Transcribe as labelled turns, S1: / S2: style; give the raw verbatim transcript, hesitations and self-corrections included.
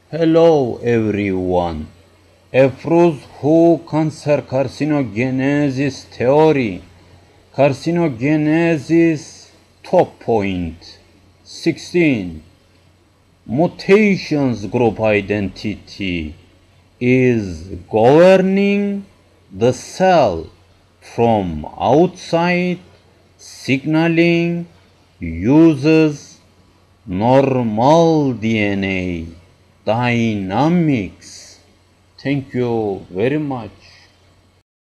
S1: Hello everyone. Efruz who cancer carcinogenesis theory. Carcinogenesis top point. sixteen. Mutations group identity is governing the cell from outside, signaling uses normal D N A dynamics. Thank you very much.